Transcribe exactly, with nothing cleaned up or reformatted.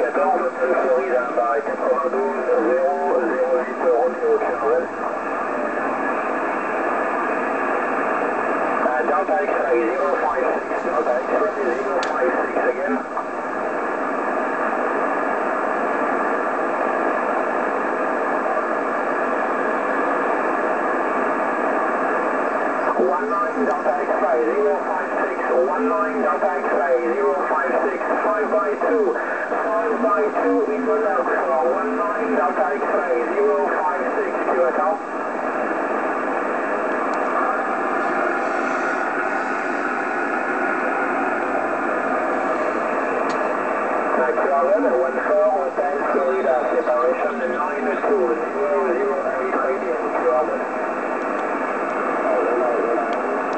quatorze, Florida, par quatre-vingt-douze, zéro zéro huit, Romeo Charles. Uh, Delta X-ray zero five six, Delta X-ray zero five six again. one nine Delta X-ray zero five six, one nine Delta X-ray zero five six, five by two, five by two into Delta, one nine Delta X-ray zero five six, Q S L. Q R one, one four, Hotel Florida, separation nine two zero zero eight radian, Q R one.